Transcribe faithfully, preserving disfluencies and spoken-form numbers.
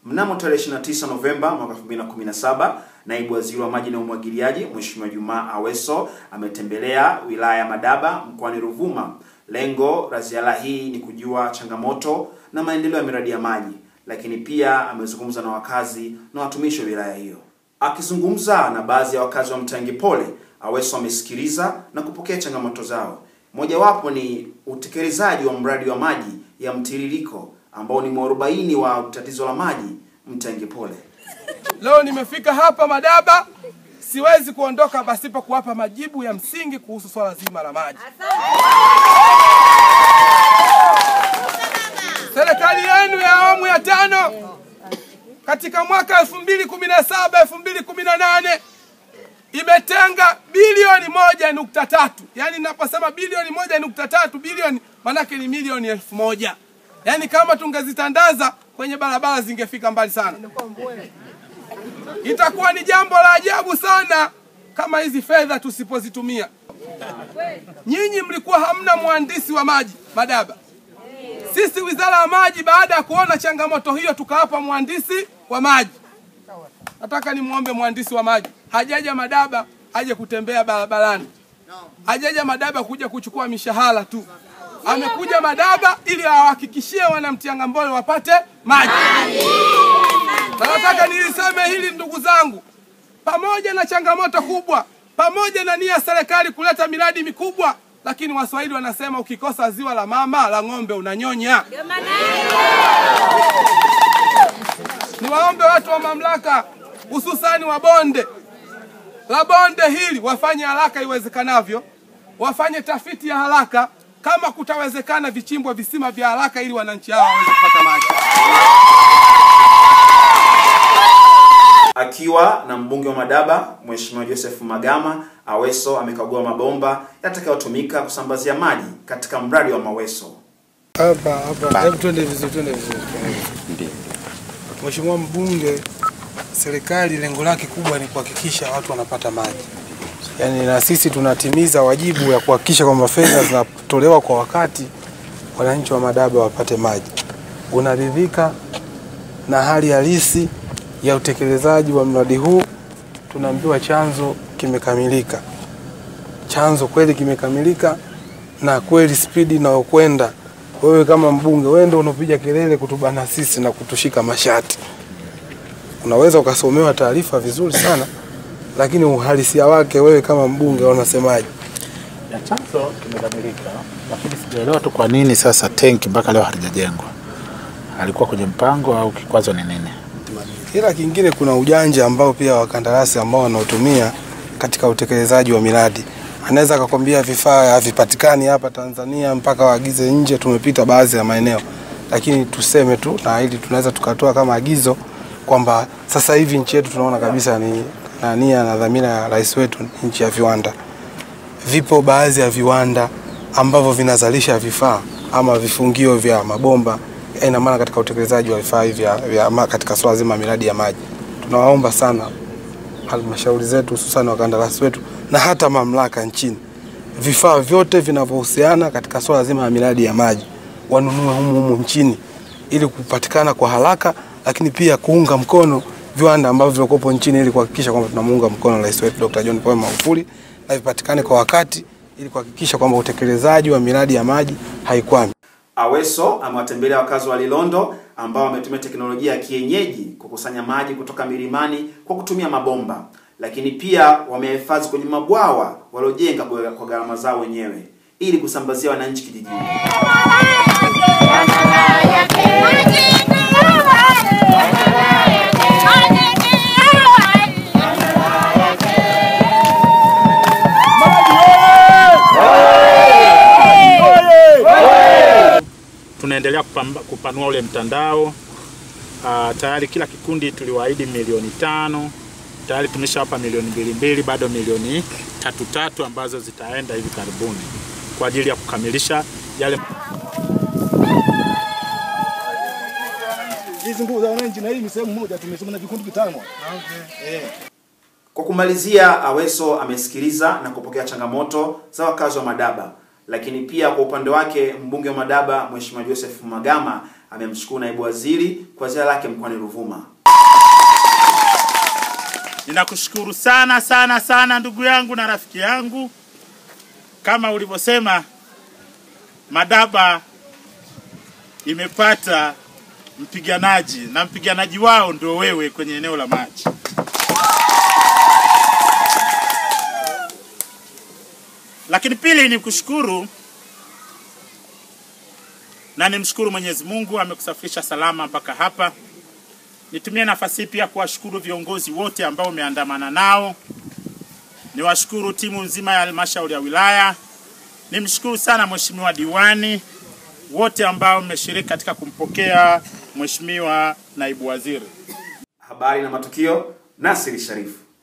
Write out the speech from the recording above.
Mnamo tarehe ishirini na tisa Novemba mwaka elfu mbili na kumi na saba, Naibu Waziri wa Maji na Umwagiliaji Mheshimiwa Juma Aweso ametembelea wilaya ya Madaba mkoani Ruvuma. Lengo la ziara hii ni kujua changamoto na maendeleo ya miradi ya maji, lakini pia amezungumza na wakazi na watumishi wa wilaya hiyo. Akizungumza na baadhi ya wakazi wa Mtangipole, Aweso amesikiliza na kupokea changamoto zao. Mojawapo ni utekelezaji wa mradi wa maji ya mtiririko ambao ni mwarobaini wa tatizo la maji Mtangipole. Leo nimefika hapa Madaba, siwezi kuondoka basipo kuwapa majibu ya msingi kuhusu swala zima la maji. Serikali yenu ya awamu ya tano katika mwaka elfu mbili kumi na saba elfu mbili kumi na nane imetenga bilioni moja nukta tatu. Yaani ninaposema bilioni moja nukta tatu, bilioni manake ni milioni elfu moja. Yaani kama tungezitandaza kwenye barabara zingefika mbali sana. Itakuwa ni jambo la ajabu sana kama hizi fedha tusipozitumia. Nyinyi mlikuwa hamna mhandisi wa maji Madaba. Sisi Wizara ya Maji baada ya kuona changamoto hiyo tukawapa mhandisi wa maji. Nataka nimuombe mhandisi wa maji, hajaja Madaba aje kutembea barabarani. Hajaja Madaba kuja kuchukua mishahara tu. Amekuja Madaba ili awahakikishie wana Mtangipole wapate maji. Na nataka niliseme hili ndugu zangu, pamoja na changamoto kubwa, pamoja na nia serikali kuleta miradi mikubwa, lakini Waswahili wanasema ukikosa ziwa la mama la ng'ombe unanyonya. Niwaombe watu wa mamlaka, hususani wa bonde la bonde hili, wafanye haraka iwezekanavyo, wafanye tafiti ya haraka, kama kutawezekana vichimbwa visima vya haraka ili wananchi hao waweze kupata maji. Akiwa na mbunge wa Madaba Mheshimiwa Joseph Magama, Aweso amekagua mabomba yatakayotumika kusambazia maji katika mradi wa Maweso. Hapa hapa hebu twende vizuri twende vizuri. Ndio. Mheshimiwa mbunge, serikali lengo lake kubwa ni kuhakikisha watu wanapata maji. Yaani na sisi tunatimiza wajibu ya kuhakikisha kwamba fedha zinatolewa kwa wakati, wananchi wa Madaba wapate maji. Unaridhika na hali halisi ya utekelezaji wa mradi huu? Tunaambiwa chanzo kimekamilika. Chanzo kweli kimekamilika, na kweli spidi na kwenda. Wewe kama mbunge, wewe ndio unapiga kelele kutubana sisi na kutushika mashati. Unaweza ukasomewa taarifa vizuri sana, lakini uhalisia wake wewe kama mbunge unasemaje? Ya chanzo kimekamilika, lakini sijaelewa tu kwa nini sasa tanki mpaka leo halijajengwa. Alikuwa kwenye mpango au kikwazo ni nini? Ila kingine kuna ujanja ambao pia wakandarasi ambao wanaotumia katika utekelezaji wa miradi. Anaweza akakwambia vifaa havipatikani hapa Tanzania mpaka waagize nje. Tumepita baadhi ya maeneo, lakini tuseme tu na hili tunaweza tukatoa kama agizo kwamba sasa hivi nchi yetu tunaona kabisa ni na nia na dhamira ya rais wetu nchi ya viwanda. Vipo baadhi ya viwanda ambavyo vinazalisha vifaa ama vifungio vya mabomba, ina maana katika utekelezaji wa vifaa hivi vya katika swala zima miradi ya maji. Tunawaomba sana halmashauri zetu, hususan wakandarasi wetu na hata mamlaka nchini, vifaa vyote vinavyohusiana katika swala zima ya miradi ya maji wanunue humu humu nchini ili kupatikana kwa haraka, lakini pia kuunga mkono viwanda ambavyo viko nchini ili kuhakikisha kwamba tunamuunga mkono rais wetu Daktari John Pombe Magufuli na vipatikane kwa wakati ili kuhakikisha kwamba utekelezaji wa miradi ya maji haikwami. Aweso amewatembelea wakazi wa Lilondo ambao wametumia teknolojia ya kienyeji kukusanya maji kutoka milimani kwa kutumia mabomba, lakini pia wamehifadhi kwenye mabwawa waliojenga kwa gharama zao wenyewe ili kusambazia wananchi kijijini. Tunaendelea kupanua ule mtandao. Uh, tayari kila kikundi tuliwaahidi milioni tano. Tayari tumeshawapa milioni mbili mbili, bado milioni tatu tatu ambazo zitaenda hivi karibuni kwa ajili ya kukamilisha yale. Hizi nguvu za wananchi na hii ni sehemu moja tumesema na vikundi vitano. Okay. Eh. Kwa kumalizia, Aweso amesikiliza na kupokea changamoto za wakazi wa Madaba, Lakini pia kwa upande wake mbunge wa Madaba Mheshimiwa Joseph Magama amemshukuru naibu waziri kwa ziara yake mkoani Ruvuma. Ninakushukuru sana sana sana ndugu yangu na rafiki yangu. Kama ulivyosema, Madaba imepata mpiganaji na mpiganaji wao ndio wewe kwenye eneo la maji. Lakini pili ni kushukuru na nimshukuru Mwenyezi Mungu amekusafirisha salama mpaka hapa. Nitumie nafasi pia kuwashukuru viongozi wote ambao umeandamana nao. Niwashukuru timu nzima ya halmashauri ya wilaya. Nimshukuru sana Mheshimiwa diwani, wote ambao mmeshiriki katika kumpokea Mheshimiwa naibu waziri. Habari na matukio, Nasiri Sharifu.